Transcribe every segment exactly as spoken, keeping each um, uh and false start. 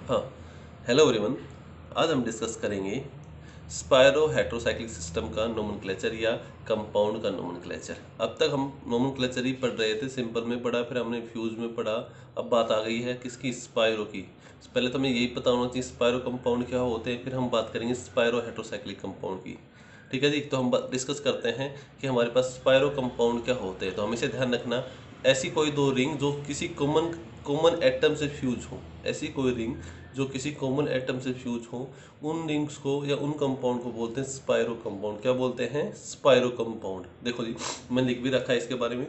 हाँ, hello everyone. आज हम डिस्कस करेंगे स्पायरो हेट्रोसाइक्लिक सिस्टम का नोमेनक्लेचर या कंपाउंड का नोमेनक्लेचर। अब तक हम नोमेनक्लेचर ही पढ़ रहे थे, सिंपल में पढ़ा, फिर हमने फ्यूज में पढ़ा। अब बात आ गई है किसकी, स्पायरो की। पहले तो हमें यही पता होना चाहिए स्पायरो कंपाउंड क्या होते हैं, फिर हम बात करेंगे स्पायरो हेट्रोसाइक्लिक कंपाउंड की। ठीक है जी, तो हम डिस्कस करते हैं कि हमारे पास स्पायरो कंपाउंड क्या होते हैं। तो हमेशा ध्यान रखना, ऐसी कोई दो रिंग जो किसी कॉमन कॉमन एटम से फ्यूज हो, ऐसी कोई रिंग जो किसी कॉमन एटम से फ्यूज हो, उन रिंग्स को या उन कंपाउंड को बोलते हैं स्पायरो कंपाउंड। क्या बोलते हैं? Spiro compound. देखो जी, मैंने लिख भी रखा है इसके बारे में।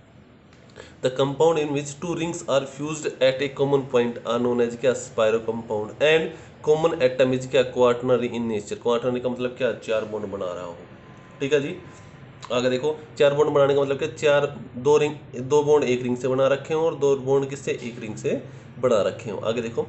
The compound in which two rings are fused at a common point are known as क्या, spiro compound. And common atom is क्या, क्वाटरनरी इन नेचर। क्वाटरनरी का मतलब क्या, चार बॉन्ड बना रहा हो। ठीक है जी, आगे देखो, चार बॉन्ड बनाने का मतलब क्या, चार दो रिंग दो बॉन्ड एक रिंग से बना रखे हो और दो बॉन्ड किससे, एक रिंग से बना रखे हो। आगे देखो,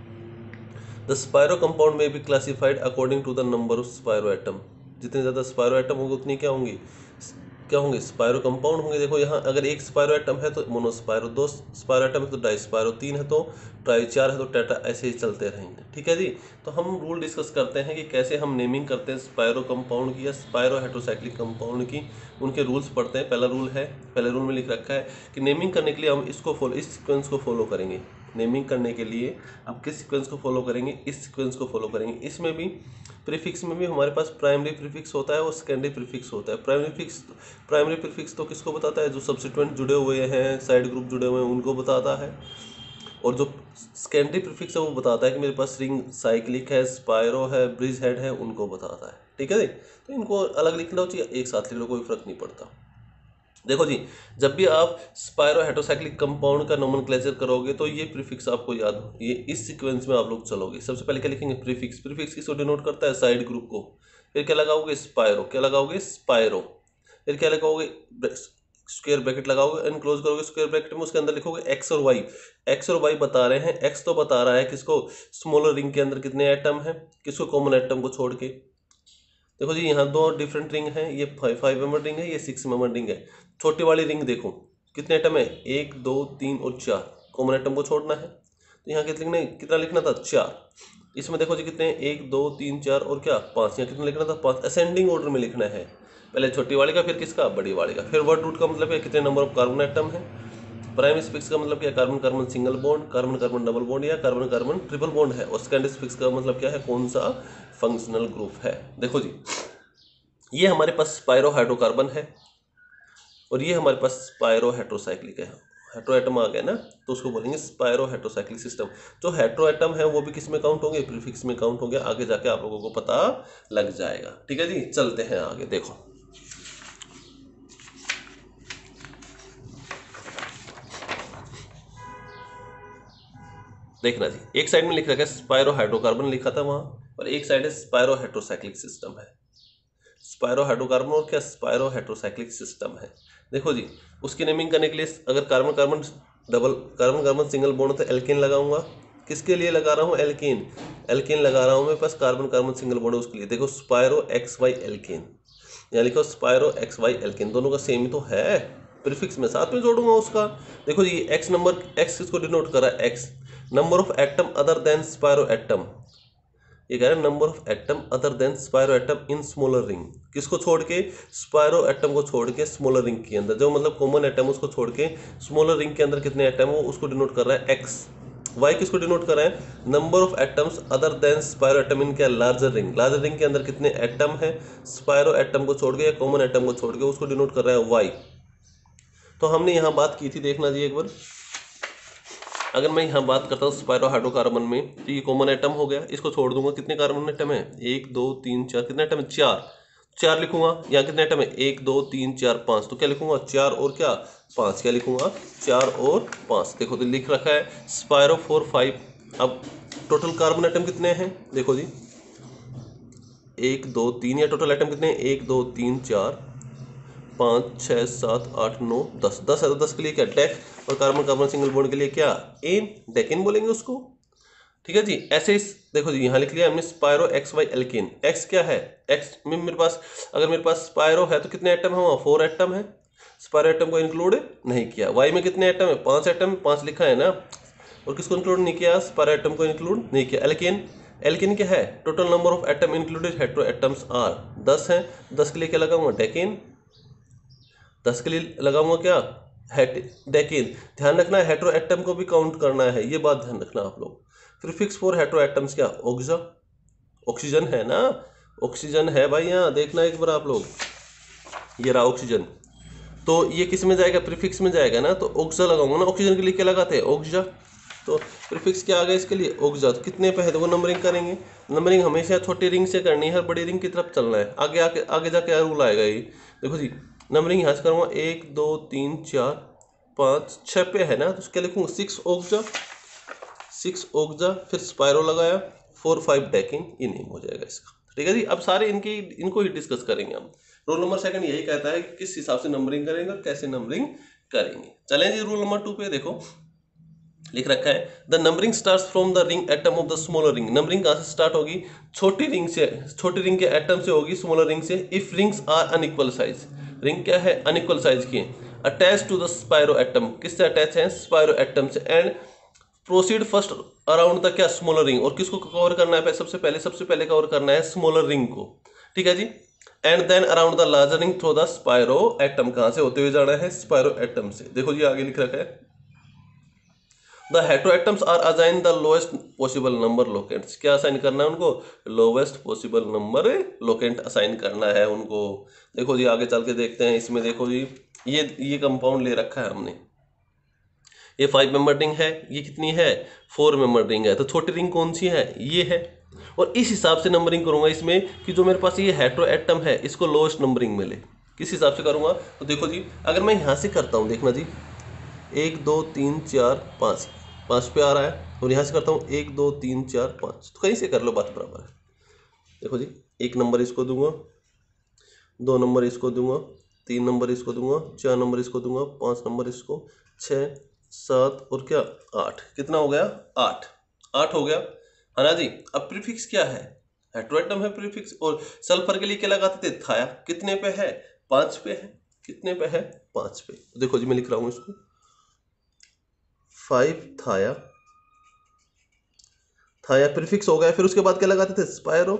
द स्पायरो कंपाउंड में be classified according to the number of spiro atom. जितने ज़्यादा स्पायरो एटम होंगे उतनी क्या होंगी, क्या होंगे, स्पायरो कंपाउंड होंगे। देखो यहाँ अगर एक स्पायरो एटम है तो मोनोस्पायरो, दो स्पायरो एटम है तो डाइस्पायरो, तीन है तो ट्राई, चार है तो टेट्रा, ऐसे ही चलते रहेंगे। ठीक है जी, तो हम रूल डिस्कस करते हैं कि कैसे हम नेमिंग करते हैं स्पायरो कंपाउंड की या स्पायरो हेट्रोसाइक्लिक कंपाउंड की। उनके रूल्स पढ़ते हैं। पहला रूल है, पहले रूल में लिख रखा है कि नेमिंग करने के लिए हम इसको फॉलो, इस सीक्वेंस को फॉलो करेंगे। नेमिंग करने के लिए हम किस सीक्वेंस को फॉलो करेंगे, इस सीक्वेंस को फॉलो करेंगे। इसमें भी प्रीफिक्स में भी हमारे पास प्राइमरी प्रीफिक्स होता है और सेकेंडरी प्रीफिक्स होता है। प्राइमरी प्रीफिक्स प्राइमरी प्रीफिक्स तो किसको बताता है, जो सब्सिट्यूएंट जुड़े हुए हैं, साइड ग्रुप जुड़े हुए हैं, उनको बताता है। और जो सेकेंडरी प्रीफिक्स है वो बताता है कि मेरे पास रिंग साइक्लिक है, स्पायरो है, ब्रिज हेड है, उनको बताता है। ठीक है जी, तो इनको अलग लिख लो चाहिए, एक साथ लिख लो, कोई फर्क नहीं पड़ता। देखो जी, जब भी आप स्पायरो हेट्रोसाइक्लिक कंपाउंड का नोमेनक्लेचर करोगे तो ये प्रीफिक्स आपको याद हो, ये इस सीक्वेंस में आप लोग चलोगे। सबसे पहले क्या लिखेंगे, प्रीफिक्स। प्रीफिक्स किसको डिनोट करता है, साइड ग्रुप को। फिर क्या लगाओगे, स्पायरो। क्या लगाओगे, स्पायरो। फिर क्या लगाओगे, स्क्वायर ब्रैकेट लगाओगे, एनक्लोज करोगे स्क्वायर ब्रैकेट में, उसके अंदर लिखोगे एक्स और वाई। एक्स और वाई बता रहे हैं, एक्स तो बता रहा है किसको, स्मॉलर रिंग के अंदर कितने एटम है, किसको, कॉमन एटम को छोड़ के। देखो जी, यहाँ दो डिफरेंट रिंग है, ये फाइव फाइव मेंबर रिंग है, ये सिक्स मेंबर रिंग है। छोटी वाली रिंग देखो कितने एटम है, एक दो तीन और चार, कॉमन एटम को छोड़ना है। तो यहाँ कितने लिखना, कितना लिखना था, चार। इसमें देखो जी कितने, एक दो तीन चार और क्या, पाँच। यहाँ कितना लिखना था, पाँच। असेंडिंग ऑर्डर में लिखना है, पहले छोटी वाली का, फिर किसका, बड़ी वाली का। फिर वर्ड रूट का मतलब है कितने नंबर ऑफ कार्बन एटम है। प्राइमरी स्पिक्स का मतलब क्या, carbon carbon single bond, carbon carbon double bond या कार्बन कार्बन ट्रिपल बॉन्ड है। और सेकेंडरी स्पिक्स का मतलब क्या है, कौन सा फंक्शनल ग्रुप है। देखो जी, ये हमारे पास स्पायरो हाइड्रोकार्बन है और ये हमारे पास स्पायरो हेट्रोसाइक्लिक है। हेट्रो एटम आ गया ना, तो उसको बोलेंगे स्पायरो हेट्रोसाइक्लिक सिस्टम। जो हेट्रो एटम है वो भी किस में काउंट होंगे, प्रीफिक्स में काउंट होंगे। आगे जाके आप लोगों को पता लग जाएगा। ठीक है जी, चलते हैं आगे। देखो देखना जी, एक साइड में लिख रखा है स्पायरो हाइड्रोकार्बन लिखा था वहां, और एक साइड है स्पायरो हेट्रोसाइक्लिक सिस्टम है। स्पायरो हाइड्रोकार्बन और क्या, स्पायरो हेट्रोसाइक्लिक सिस्टम है। देखो जी, उसकी नेमिंग करने के लिए अगर carbon carbon double, carbon carbon single bond तो एल्केन लगाऊंगा। किसके लिए लगा रहा हूँ, एल्केन। एल्केन लगा रहा हूँ मेरे पास, कार्बन कार्बन सिंगल बॉन्ड उसके लिए। देखो स्पायरो एक्स वाई एल्केन, यहाँ लिखो स्पायरो एक्स वाई एल्केन, दोनों का सेम ही तो है। प्रीफिक्स में साथ में जोड़ूंगा उसका। देखो जी, एक्स नंबर, एक्स किसको डिनोट कर रहा है, x number of atom other than spiro atom. ये कह रहा है number of atom other than spiro atom in smaller ring. किसको छोड़ के, स्पायरो एटम को छोड़ के स्मॉलर रिंग के अंदर, जो मतलब कॉमन एटम उसको छोड़ के स्मॉलर रिंग के अंदर कितने एटम हो उसको डिनोट कर रहा है एक्स। वाई किसको डिनोट कर रहा है, number of atoms other than spiro atom in क्या, लार्जर रिंग। लार्जर रिंग के अंदर कितने एटम है, स्पायरो एटम को छोड़ के या कॉमन एटम को छोड़ के, उसको डिनोट कर रहा है वाई। तो हमने यहाँ बात की थी, देखना जी एक बार। अगर मैं यहाँ बात करता हूँ स्पायरो हाइड्रोकार्बन में, तो ये कॉमन एटम हो गया, इसको छोड़ दूंगा। कितने कार्बन एटम है, एक दो तीन चार, कितने एटम है, चार। चार लिखूंगा। यहाँ कितने एटम है, एक दो तीन चार पाँच, तो क्या लिखूंगा, चार और क्या, पाँच। क्या लिखूंगा, चार और पाँच। देखो तो लिख रखा है स्पायरो फोर फाइव। अब टोटल कार्बन एटम कितने हैं, देखो जी, एक दो तीन, या टोटल एटम कितने हैं, एक दो तीन चार पाँच छः सात आठ नौ दस। दस है तो दस के लिए क्या, डेक। और कार्बन कार्बन सिंगल बॉन्ड के लिए क्या, एन, डेकेन बोलेंगे उसको। ठीक है जी, ऐसे इस देखो जी, यहाँ लिख लिया हमने spiro x y alkane. X क्या है, एक्स में मेरे पास, अगर मेरे पास स्पायरो है तो कितने एटम है वहाँ, फोर एटम है। स्पायरो एटम को इंक्लूड नहीं किया। वाई में कितने एटम है, पाँच एटम, पाँच लिखा है ना। और किसको इंक्लूड नहीं किया, स्पायरो एटम को इंक्लूड नहीं किया। एल्केन, एल्केन क्या है, total number of atom included hetero atoms are दस हैं, दस के लिए क्या लगाऊंगा, डेकेन, दस के लिए लगाऊंगा क्या, डेकेन। ध्यान रखना है हेटेरो एटम को भी काउंट करना है, ये बात ध्यान रखना आप लोग। प्रीफिक्स फॉर हेटेरो एटम्स क्या, ऑक्सा, ऑक्सीजन है ना, ऑक्सीजन है भाई, यहाँ देखना एक बार आप लोग, ये रहा ऑक्सीजन, तो ये किस में जाएगा, प्रीफिक्स में जाएगा ना, तो ऑक्सा लगाऊंगा ना। ऑक्सीजन के लिए क्या लगाते हैं, ऑक्सा, तो प्रीफिक्स क्या आ गया इसके लिए, ऑक्सा। तो कितने पे है, देखो नंबरिंग करेंगे, नंबरिंग हमेशा छोटी रिंग से करनी है, बड़ी रिंग की तरफ चलना है, आगे आके आगे जाके रूल आएगा ये। देखो जी नंबरिंग यहाँ से करूँगा, एक दो तीन चार पाँच छः पे है ना, तो उसके लिखूँगा सिक्स ऑक्सा, सिक्स ऑक्सा, फिर स्पायरो लगाया, फोर फाइव डेकिन, ये नेम हो जाएगा इसका। ठीक है जी, अब सारे इनकी इनको ही डिस्कस करेंगे हम। रूल नंबर सेकंड यही कहता है कि किस हिसाब से नंबरिंग करेंगे और कैसे नंबरिंग करेंगे। चलें जी, रूल नंबर टू पे देखो लिख रखा है, the numbering starts from the ring atom of the smaller ring. Numbering कहाँ से स्टार्ट होगी, छोटी रिंग से, छोटी रिंग के एटम से होगी, स्मॉलर रिंग से। If rings are unequal size, ring क्या है, अनइक्वल साइज की है, attach to the spiro atom, किससे अटैच है, स्पायरो एटम से, and proceed first around the क्या, स्मॉलर रिंग, और किसको कवर करना है, सबसे पहले सबसे पहले कवर करना है स्मॉलर रिंग को। ठीक है जी, and then around the larger ring through the spiro atom, कहां से होते हुए जाना है, स्पायरो एटम से। देखो जी आगे लिख रखा है, the hetero atoms are assign the lowest possible number locants, क्या असाइन करना है उनको, lowest possible number locant assign करना है उनको। देखो जी आगे चल के देखते हैं, इसमें देखो जी ये ये कंपाउंड ले रखा है हमने, ये फाइव मेंबर रिंग है, ये कितनी है, फोर मेंबर रिंग है, तो छोटी रिंग कौन सी है, ये है। और इस हिसाब से नंबरिंग करूंगा इसमें कि जो मेरे पास ये हेटेरो एटम है इसको लोएस्ट नंबरिंग मिले, किस हिसाब से करूंगा, तो देखो जी अगर मैं यहाँ से करता हूँ, देखना जी एक दो तीन चार पाँच, पाँच पे आ रहा है, और यहाँ से करता हूँ एक दो तीन चार पाँच, तो कहीं से कर लो बात बराबर है। देखो जी एक नंबर इसको दूंगा, दो नंबर इसको दूंगा, तीन नंबर इसको दूंगा, चार नंबर इसको दूंगा, पाँच नंबर इसको, छः सात और क्या आठ, कितना हो गया, आठ, आठ हो गया है ना जी। अब प्रीफिक्स क्या है, हेटेरो एटम है प्रीफिक्स, और सल्फर के लिए क्या लगाते थे, थाया, कितने पे है, पाँच पे है, कितने पे है, पाँच पे। देखो जी मैं लिख रहा हूँ इसको, फाइव थाया, थाया प्रीफिक्स हो गया, फिर उसके बाद क्या लगाते थे, स्पायरो,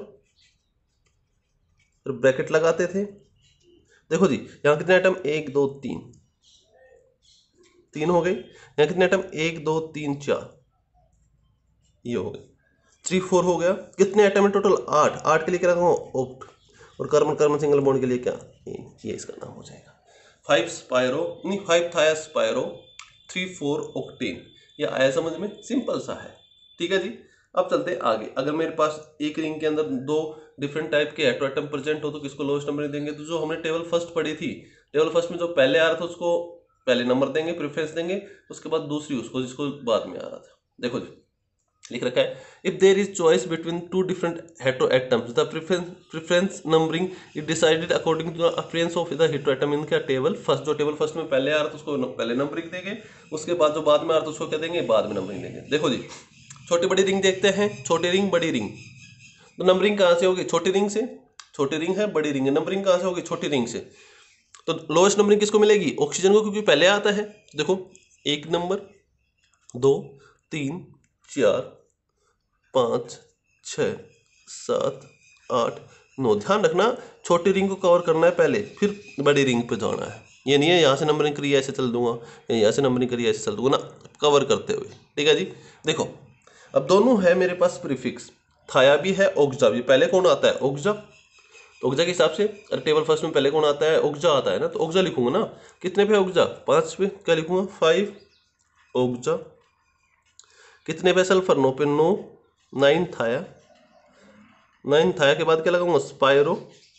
फिर ब्रैकेट लगाते थे। देखो जी यहाँ कितने आइटम, एक दो तीन, तीन हो गए, यहाँ कितने आइटम, एक दो तीन चार, ये हो गए, थ्री फोर हो गया, कितने आइटम है टोटल, आठ, आठ के लिए क्या रखूँगा, ऑक्ट, और कार्बन कार्बन सिंगल बॉन्ड के लिए क्या, ये, ये इसका नाम हो जाएगा। फाइव स्पायरो नहीं फाइव थाया स्पायरो, थ्री फोर ऑक्टेन, ये आया समझ में, सिंपल सा है। ठीक है जी, अब चलते हैं आगे। अगर मेरे पास एक रिंग के अंदर दो डिफरेंट टाइप के हेटेरो एटम प्रेजेंट हो तो किसको लोएस्ट नंबर देंगे, तो जो हमने टेबल फर्स्ट पढ़ी थी, टेबल फर्स्ट में जो पहले आ रहा था उसको पहले नंबर देंगे, प्रेफरेंस देंगे, उसके बाद दूसरी उसको जिसको बाद में आ रहा था। देखो जी लिख रखा है, if there is choice between two different hetero atoms the preference preference numbering is decided according to the appearance of the hetero atom in क्या, टेबल फर्स्ट, जो टेबल फर्स्ट में पहले आ रहा था उसको पहले नंबरिंग देंगे, उसके बाद जो बाद में आ रहा था उसको क्या देंगे, बाद में नंबरिंग देंगे। देखो जी छोटी बड़ी रिंग देखते हैं, छोटी रिंग बड़ी रिंग, तो नंबरिंग कहाँ से होगी, छोटी रिंग से, छोटी रिंग है बड़ी रिंग है, नंबरिंग कहाँ से होगी, छोटी रिंग से। तो लोएस्ट नंबरिंग किसको मिलेगी, ऑक्सीजन को, क्योंकि पहले आता है। देखो एक नंबर, दो, तीन, चार, पाँच, छः, सात, आठ, नौ, ध्यान रखना छोटी रिंग को कवर करना है पहले, फिर बड़ी रिंग पे जाना है। ये नहीं है यहाँ से नंबरिंग करिए ऐसे चल दूंगा, या यहाँ से नंबरिंग करिए ऐसे चल दूंगा ना, कवर करते हुए। ठीक है जी, देखो अब दोनों है मेरे पास प्रीफिक्स, थाया भी है, ऑक्सा भी। पहले कौन आता है, ऑक्सा, तो ऑक्सा के हिसाब से अगर टेबल फर्स्ट में पहले कौन आता है, ऑक्सा आता है ना, तो ऑक्सा लिखूंगा ना, कितने पे ऑक्सा, पाँच पे, क्या लिखूंगा, फाइव ऑक्सा, कितने पे सल्फर, नो पे, नो, नाइन थाया, नाइन थाया के बाद क्या लगाऊंगा, स्पायरो,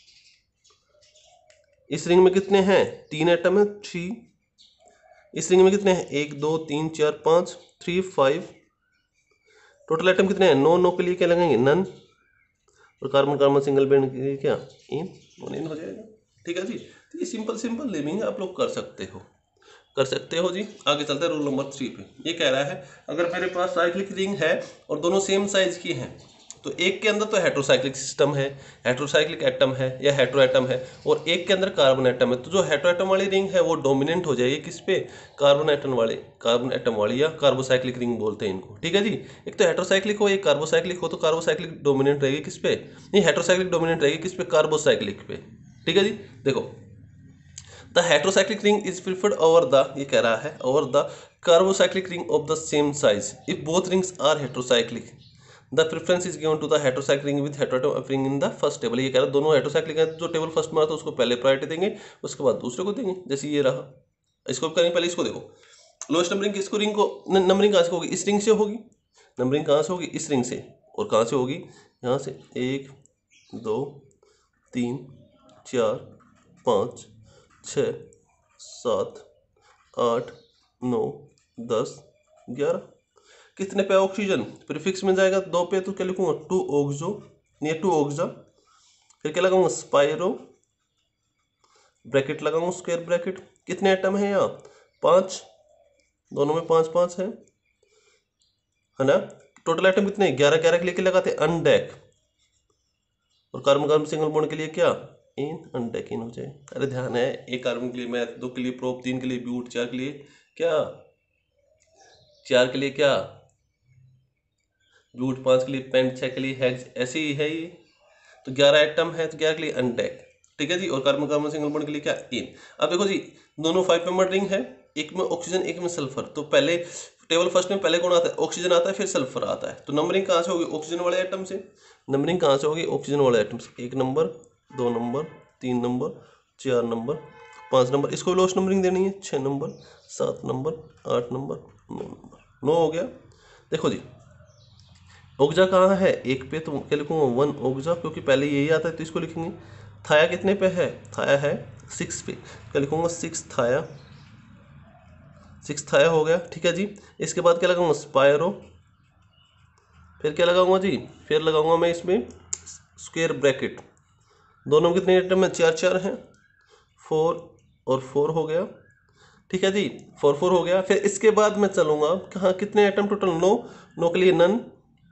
इस रिंग में कितने हैं, तीन एटम है, थ्री, इस रिंग में कितने हैं, एक दो तीन चार पाँच, थ्री फाइव, टोटल एटम कितने हैं, नौ, नौ के लिए क्या लगाएंगे, नन, और कार्बन कार्बन सिंगल बॉन्ड के लिए क्या, इन, वन इन हो जाएगा। ठीक है जी, तो ये सिंपल सिंपल नेमिंग आप लोग कर सकते हो, कर सकते हो जी। आगे चलते हैं रूल नंबर थ्री पे। ये कह रहा है अगर मेरे पास साइक्लिक रिंग है और दोनों सेम साइज की हैं, तो एक के अंदर तो हेट्रोसाइक्लिक सिस्टम है, हेट्रोसाइक्लिक एटम है या हेट्रो एटम है, और एक के अंदर कार्बन एटम है। तो जो हेट्रो एटम वाली रिंग है वो डोमिनेंट हो जाएगी किस पे, कार्बन एटम वाले, कार्बन एटम वाली या कार्बोसाइक्लिक रिंग बोलते हैं इनको, ठीक है जी। एक तो हेट्रोसाइक्लिक हो एक कार्बोसाइक्लिक हो, तो कार्बोसाइक्लिक डोमिनेंट रहेगी किस पे, नहीं हेट्रोसाइक्लिक डोमिनेंट रहेगी किस पे, कार्बोसाइक्लिक पे, ठीक है जी। देखो the heterocyclic ring is preferred over the, ये कह रहा है over the carbocyclic ring of the same size if both rings are heterocyclic, the preference is given to the heterocyclic ring with heteroatom appearing in the first table. ये कह रहा है दोनों heterocyclic है, जो टेबल फर्स्ट में आता है उसको पहले प्रायोरिटी देंगे, उसके बाद दूसरे को देंगे। जैसे ये रहा, इसको करेंगे पहले, इसको देखो लोएस्ट नंबरिंग किसको, रिंग को नंबरिंग कहाँ से होगी, इस रिंग से होगी, नंबरिंग कहाँ से होगी, इस रिंग से, और कहाँ से होगी, यहाँ से, एक दो तीन चार पाँच छः सात आठ नौ दस ग्यारह। कितने पे ऑक्सीजन, प्रीफिक्स में जाएगा दो पे, तो क्या लिखूंगा, टू ऑक्सो, ये टू ऑक्सा, फिर क्या लगाऊंगा, स्पाइरो, ब्रैकेट लगाऊंगा, स्क्वायर ब्रैकेट। कितने एटम है यहाँ, पांच, दोनों में पांच पांच है है ना। टोटल एटम कितने हैं, ग्यारह, ग्यारह के लिए क्या लगाते हैं, अनडेक, और कार्बन कार्बन सिंगल बॉन्ड के लिए क्या, इन, अनडेक इन हो जाए। अरे ध्यान है, एक कार्बन के लिए मैथ, दो के लिए प्रोप, तीन के लिए ब्यूट, चार के लिए क्या, चार के लिए क्या ब्यूट, पांच के लिए पेंट, छह के लिए हेक्स, ऐसे ही है ये। तो ग्यारह एटम है तो ग्यारह के लिए अनडेक, ठीक है जी। और कार्बन कार्बन सिंगल बॉन्ड के लिए क्या, इन। अब देखो जी दोनों फाइव मेंबर रिंग है, एक में ऑक्सीजन एक में सल्फर, तो पहले टेबल फर्स्ट में पहले कौन आता है, ऑक्सीजन आता है, फिर सल्फर आता है। तो नंबरिंग कहाँ से होगी, ऑक्सीजन वाले एटम से, नंबरिंग कहाँ से होगी, ऑक्सीजन वाले एटम से। एक नंबर, दो नंबर, तीन नंबर, चार नंबर, पाँच नंबर, इसको लोएस्ट नंबरिंग देनी है, छः नंबर, सात नंबर, आठ नंबर, नौ नंबर, नौ हो गया। देखो जी ओक्जा कहाँ है, एक पे, तो क्या लिखूंगा, वन ओक्जा, क्योंकि पहले यही आता है तो इसको लिखेंगे। थाया कितने पे है, थाया है सिक्स पे, क्या लिखूंगा, सिक्स थाया, सिक्स थाया हो गया, ठीक है जी। इसके बाद क्या लगाऊंगा, स्पायरो, फिर क्या लगाऊंगा जी, फिर लगाऊंगा मैं इसमें स्क्वायर ब्रैकेट। दोनों कितने एटम में, चार चार हैं, फोर और फोर हो गया, ठीक है जी, फोर फोर हो गया। फिर इसके बाद मैं चलूंगा कहाँ, कितने एटम टोटल, नौ, नौ के लिए नन,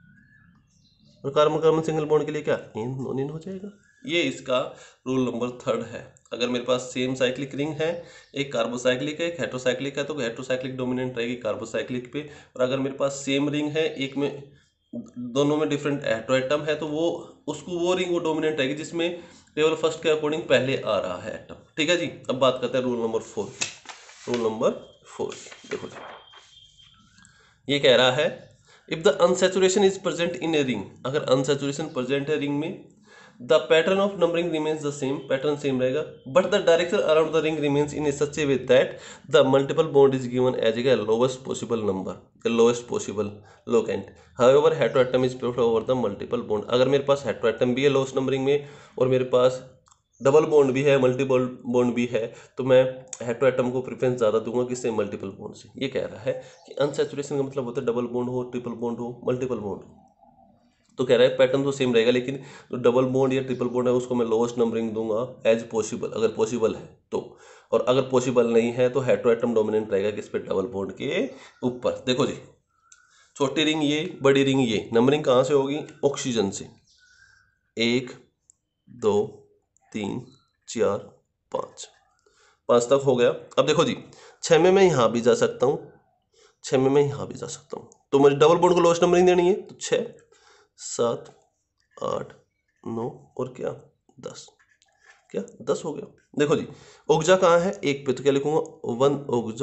और कार्बन कार्बन सिंगल बॉन्ड के लिए क्या, इन, नॉन इन हो जाएगा। ये इसका रूल नंबर थर्ड है। अगर मेरे पास सेम साइक्लिक रिंग है, एक कार्बोसाइक्लिक है एक हेट्रोसाइक्लिक है, तो हेट्रोसाइक्लिक डोमिनेंट रहेगी कार्बोसाइक्लिक पे। और अगर मेरे पास सेम रिंग है, एक में दोनों में डिफरेंट हेट्रो एटम है, तो वो उसको वो रिंग वो डोमिनेंट रहेगी जिसमें टेबल फर्स्ट के अकॉर्डिंग पहले आ रहा है एटम, ठीक है जी। अब बात करते हैं rule number four, rule number four देखो जी, ये कह रहा है if the unsaturation is present in a ring, अगर अनसैचुरेशन प्रेजेंट है रिंग में, the pattern of numbering remains the same, pattern same रहेगा, but the direction around the ring remains in a such a way that the multiple bond is given as a lowest possible number, the lowest possible locant. However hetero atom is preferred over the multiple bond. अगर मेरे पास hetero atom भी है lowest numbering में, और मेरे पास double bond भी है, multiple bond भी है, तो मैं हेट्रो एटम को प्रेफरेंस ज़्यादा दूंगा किससे, मल्टीपल बॉन्ड से। ये कह रहा है कि अनसैचुरेशन का मतलब होता है डबल बॉन्ड हो, ट्रिपल बॉन्ड हो, मल्टीपल बॉन्ड हो। तो कह रहा है पैटर्न तो सेम रहेगा, लेकिन जो डबल बॉन्ड या ट्रिपल बॉन्ड है उसको मैं लोवेस्ट नंबरिंग दूंगा एज पॉसिबल, अगर पॉसिबल है तो। और अगर पॉसिबल नहीं है तो हेट्रो एटम डोमिनेंट रहेगा किस पे, डबल बॉन्ड के ऊपर। देखो जी छोटी रिंग ये, बड़ी रिंग ये, नंबरिंग कहाँ से होगी, ऑक्सीजन से। एक दो तीन चार पाँच, पाँच तक हो गया। अब देखो जी छः में मैं यहाँ भी जा सकता हूँ, छः में मैं यहाँ भी जा सकता हूँ, तो मुझे डबल बॉन्ड को लोएस्ट नंबरिंग देनी है, तो छः सात आठ नौ और क्या दस, क्या दस हो गया। देखो जी ओक्जा कहाँ है, एक पे, तो क्या लिखूंगा, वन ओक्जा,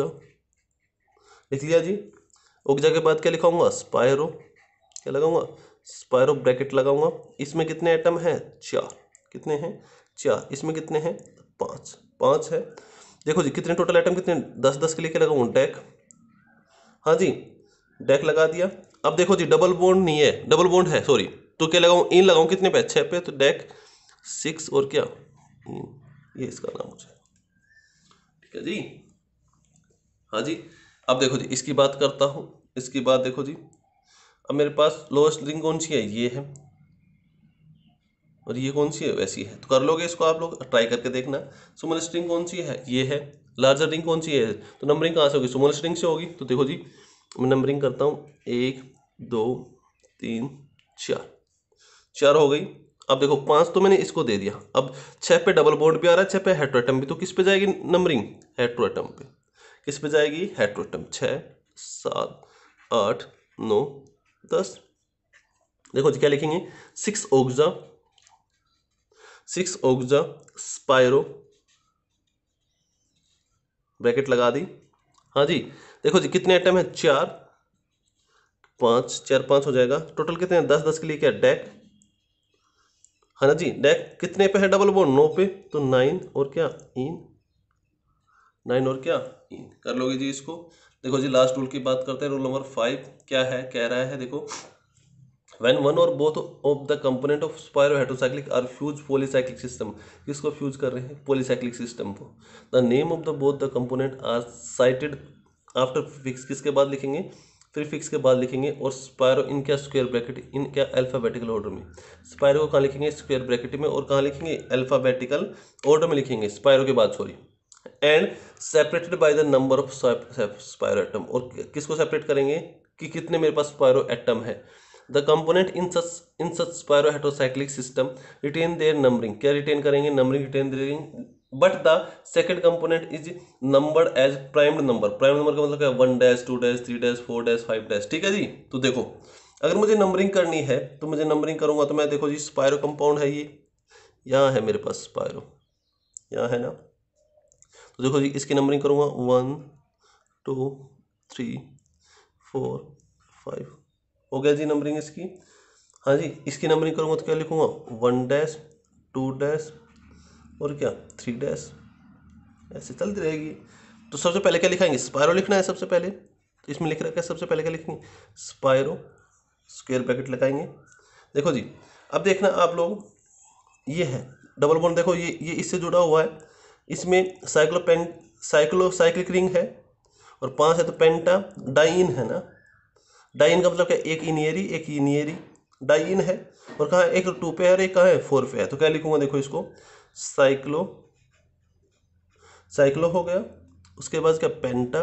लिख लिया जी। ओक्जा के बाद क्या लिखाऊंगा, स्पायरो, क्या लगाऊंगा, स्पायरो ब्रैकेट लगाऊंगा। इसमें कितने एटम हैं, चार, कितने हैं, चार, इसमें कितने हैं, पाँच, पाँच है। देखो जी कितने टोटल एटम कितने, दस, दस के लिए क्या लगाऊंगा, डेक, हाँ जी डेक लगा दिया। अब देखो जी डबल बॉन्ड नहीं है, डबल बॉन्ड है सॉरी, तो क्या लगाऊं, इन लगाऊं, कितने पे, छः पे, तो डेक सिक्स और क्या इन, ये इसका नाम हो जाए, ठीक है जी। हाँ जी अब देखो जी इसकी बात करता हूँ, इसकी बात देखो जी, अब मेरे पास लोएस्ट रिंग कौन सी है, ये है, और ये कौन सी है, वैसी है। तो कर लोगे इसको आप लोग, ट्राई करके देखना। स्मॉलेस्ट रिंग कौन सी है, ये है। लार्जर रिंग कौन सी है, तो नंबरिंग कहाँ से होगी, स्मॉलेस्ट रिंग से होगी। तो देखो जी मैं नंबरिंग करता हूँ, एक दो तीन चार, चार हो गई। अब देखो पाँच तो मैंने इसको दे दिया, अब छः पे डबल बॉन्ड भी आ रहा है, छः पे हेट्रोएटम भी, तो किस पे जाएगी नंबरिंग? हेट्रोएटम पे। किस पे जाएगी? हेट्रोएटम। छः, सात, आठ, नौ, दस। देखो जी क्या लिखेंगे? Six oxa, six oxa spiro, bracket लगा दी। हाँ जी, देखो जी कितने एटम है? चार, पाँच, चार पाँच हो जाएगा, टोटल कितने हैं? दस। दस के लिए क्या? डेक, है ना जी। डेक कितने पे है डबल बॉन्ड? नौ पे, तो नाइन और क्या? इन। नाइन और क्या? इन। कर लोगे जी इसको। देखो जी लास्ट रूल की बात करते हैं, रूल नंबर फाइव क्या है? कह रहा है देखो, when one or both of the component of spiroheterocyclic are fused polycyclic system, किसको फ्यूज कर रहे हैं? पॉलीसाइक्लिक सिस्टम को। the name of the both the component are cited after prefix, किसके बाद लिखेंगे? प्रीफिक्स के बाद लिखेंगे। और स्पायरो इन क्या? स्क्वायर ब्रैकेट, इन क्या? अल्फाबेटिकल ऑर्डर में। स्पायरो को कहाँ लिखेंगे? स्क्वायर ब्रैकेट में। और कहाँ लिखेंगे? अल्फाबेटिकल ऑर्डर में लिखेंगे, स्पायरो के बाद, sorry. And separated by the number of spiro atom, और किसको सेपरेट करेंगे कि कितने मेरे पास स्पायरो एटम है। The component in such in such spiro heterocyclic system retain their numbering, क्या रिटेन करेंगे? नंबरिंग रिटेन देंगे, but the second component is numbered as primed number. Primed number का मतलब क्या? One dash, two dash, three dash, four dash, five dash. ठीक है जी। तो देखो अगर मुझे नंबरिंग करनी है तो मुझे नंबरिंग करूंगा तो मैं, देखो जी स्पायरो कंपाउंड है, ये यहाँ है मेरे पास स्पायरो, यहाँ है ना। तो देखो जी इसकी नंबरिंग करूंगा, one, two, three, four, five, हो गया जी नंबरिंग इसकी। हाँ जी, इसकी नंबरिंग करूंगा तो क्या लिखूंगा? वन डैश, टू डैश और क्या? थ्री डैश, ऐसे चलती रहेगी। तो सबसे पहले क्या लिखाएंगे? स्पायरो लिखना है सबसे पहले, तो इसमें लिख रखा है सबसे पहले क्या लिखेंगे? स्पायरो, स्क्वायर ब्रैकेट लगाएंगे। देखो जी अब देखना आप लोग, ये है डबल बॉन्ड, देखो ये ये इससे जुड़ा हुआ है, इसमें साइक्लोपेन साइक्लोसाइक्लिक रिंग है, और पांच है तो पेंटा डाइन है ना। डाइन का मतलब क्या? एक इनियरी, एक इनियरी डाइन है। और कहाँ? एक टू पे है और एक कहाँ है? फोर पे है। तो क्या लिखूंगा? देखो इसको साइक्लो, साइक्लो हो गया। उसके बाद क्या? पेंटा,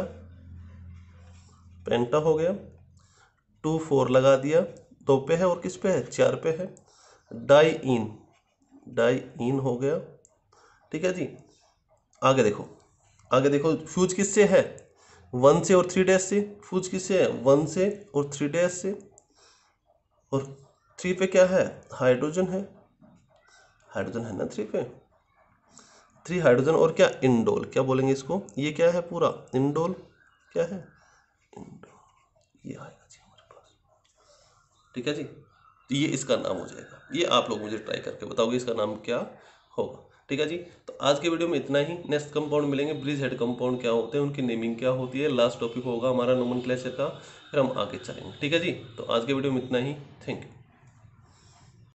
पेंटा हो गया। टू फोर लगा दिया, दो पे है और किस पे है? चार पे है। डाई इन, डाई इन हो गया। ठीक है जी। आगे देखो, आगे देखो फ्यूज किससे है? वन से और थ्री डैश से। फ्यूज किससे है? वन से और थ्री डैश से। और थ्री पे क्या है? हाइड्रोजन है, हाइड्रोजन है ना थ्री पे। थ्री हाइड्रोजन और क्या? इंडोल, क्या बोलेंगे इसको? ये क्या है? पूरा इंडोल, क्या है? इंडोल, ये आएगा जी हमारे पास। ठीक है जी। तो ये इसका नाम हो जाएगा। ये आप लोग मुझे ट्राई करके बताओगे इसका नाम क्या होगा। ठीक है जी। तो आज के वीडियो में इतना ही। नेक्स्ट कंपाउंड मिलेंगे, ब्रिज हेड कंपाउंड क्या होते हैं, उनकी नेमिंग क्या होती है। लास्ट टॉपिक होगा हमारा नोमेनक्लेचर का, फिर हम आगे चलेंगे। ठीक है जी। तो आज के वीडियो में इतना ही। Thank you.